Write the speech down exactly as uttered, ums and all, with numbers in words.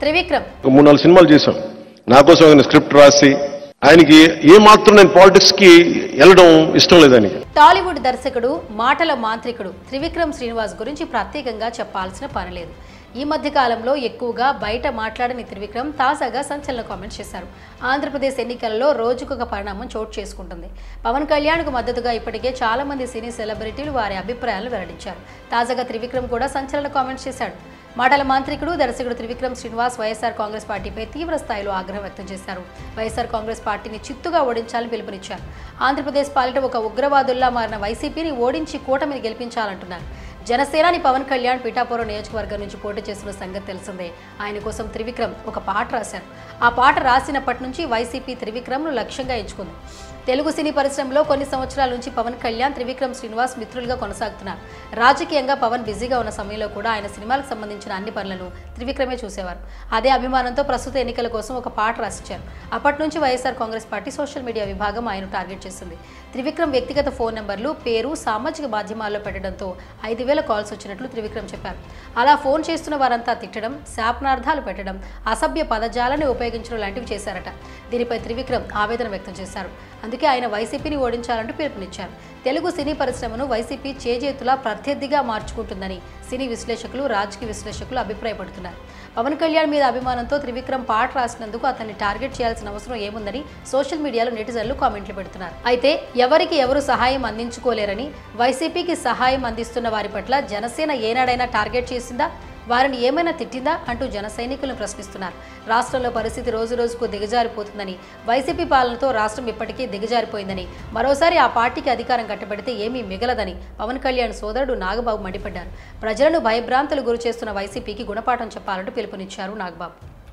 త్రివిక్రమ్ మూడు నాలుగు సినిమాలు చేశాం. నా కోసం ఆయన స్క్రిప్ట్ రాసి ఆయనకి ఏ మాత్రం నేను పాలిటిక్స్ కి వెళ్ళడం ఇష్టం లేదని. టాలీవుడ్ దర్శకుడు మాటల మాంత్రికుడు త్రివిక్రమ్ శ్రీనివాస్ గురించి ప్రత్యేకంగా చెప్పాల్సిన పని లేదు. ఈ మధ్య కాలంలో ఎక్కువగా బయట మాట్లాడని త్రివిక్రమ్ తాజాగా సంచలన కామెంట్స్ చేశారు. ఆంధ్రప్రదేశ్ ఎన్నికలలో రోజుకొక పరిణామం చోటు చేసుకుంటుంది. పవన్ కళ్యాణ్కు మద్దతుగా ఇప్పటికే చాలా మంది సినీ సెలబ్రిటీలు వారి అభిప్రాయాలను వెల్లడించారు. తాజాగా త్రివిక్రమ్ కూడా సంచలన కామెంట్స్ చేశాడు. మాటల మాంత్రికుడు దర్శకుడు త్రివిక్రమ్ శ్రీనివాస్ వైఎస్ఆర్ కాంగ్రెస్ పార్టీపై తీవ్ర స్థాయిలో ఆగ్రహం వ్యక్తం చేశారు. వైఎస్ఆర్ కాంగ్రెస్ పార్టీని చిత్తుగా ఓడించాలని పిలుపునిచ్చారు. ఆంధ్రప్రదేశ్ పాలిట ఒక ఉగ్రవాదుల్లా మారిన వైసీపీని ఓడించి కూటమిని గెలిపించాలంటున్నారు. జనసేనాని పవన్ కళ్యాణ్ పిఠాపురం నియోజకవర్గం నుంచి పోటీ చేస్తున్న సంగతి తెలిసిందే. ఆయన కోసం త్రివిక్రమ్ ఒక పాట రాశారు. ఆ పాట రాసినప్పటి నుంచి వైసీపీ త్రివిక్రమ్ను లక్ష్యంగా ఎంచుకుంది. తెలుగు సినీ పరిశ్రమలో కొన్ని సంవత్సరాల నుంచి పవన్ కళ్యాణ్ త్రివిక్రమ్ శ్రీనివాస్ మిత్రులుగా కొనసాగుతున్నారు. రాజకీయంగా పవన్ బిజీగా ఉన్న సమయంలో కూడా ఆయన సినిమాలకు సంబంధించిన అన్ని పనులను త్రివిక్రమే చూసేవారు. అదే అభిమానంతో ప్రస్తుత ఎన్నికల కోసం ఒక పాట రాసిచ్చారు. అప్పటి నుంచి YSR Congress party social media విభాగం ఆయన టార్గెట్ చేసింది. త్రివిక్రమ్ వ్యక్తిగత ఫోన్ నెంబర్లు, పేరు సామాజిక మాధ్యమాల్లో పెట్టడంతో ఐదు వేల కాల్స్ వచ్చినట్లు త్రివిక్రమ్ చెప్పారు. అలా ఫోన్ చేస్తున్న వారంతా తిట్టడం, శాపనార్థాలు పెట్టడం, అసభ్య పదజాలాన్ని ఉపయోగించడం లాంటివి చేశారట. దీనిపై త్రివిక్రమ్ ఆవేదన వ్యక్తం చేశారు. అందుకే ఆయన వైసీపీని ఓడించాలంటూ పిలుపునిచ్చారు. తెలుగు సినీ పరిశ్రమను వైసీపీ చేజేతులా ప్రత్యర్థిగా మార్చుకుంటుందని సినీ విశ్లేషకులు, రాజకీయ విశ్లేషకులు అభిప్రాయపడుతున్నారు. పవన్ కళ్యాణ్ మీద అభిమానంతో త్రివిక్రమ్ పాట రాసినందుకు అతన్ని టార్గెట్ చేయాల్సిన అవసరం ఏముందని సోషల్ మీడియాలో నెటిజన్లు కామెంట్లు పెడుతున్నారు. అయితే ఎవరికి ఎవరు సహాయం అందించుకోలేరని, వైసీపీకి సహాయం అందిస్తున్న వారి పట్ల జనసేన ఏనాడైనా టార్గెట్ చేసిందా, వారిని ఏమైనా తిట్టిందా అంటూ జన సైనికులను ప్రశ్నిస్తున్నారు. రాష్ట్రంలో పరిస్థితి రోజు రోజుకు దిగజారిపోతుందని, వైసీపీ పాలనతో రాష్ట్రం ఇప్పటికీ దిగజారిపోయిందని, మరోసారి ఆ పార్టీకి అధికారం కట్టబెడితే ఏమీ మిగలదని పవన్ కళ్యాణ్ సోదరుడు నాగబాబు మండిపడ్డారు. ప్రజలను భయభ్రాంతులు గురి చేస్తున్న వైసీపీకి గుణపాఠం చెప్పాలంటూ పిలుపునిచ్చారు నాగబాబు.